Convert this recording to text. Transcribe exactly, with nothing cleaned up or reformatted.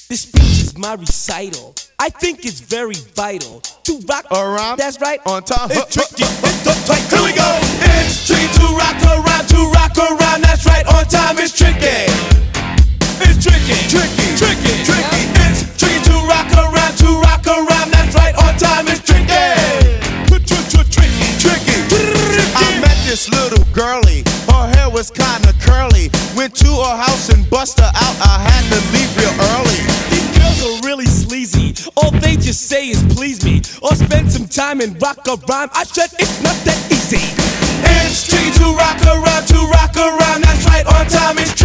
This speech is my recital. I think it's very vital to rock around. That's right. On time. It's tricky. It's the tight. Here we go. It's tricky to rock around, to rock around. That's right. On time. It's tricky. It's tricky. Tricky. Tricky. Tricky. It's tricky to rock around, to rock around. That's right. On time. It's tricky. Tricky. Tricky. I met this little girlie. Her hair was kinda curly. Went to her house and bust her out. I had to leave real early. These girls are really sleazy. All they just say is please me, or spend some time and rock a rhyme. I said it's not that easy. It's tricky to rock around, to rock around. That's right. On time. It's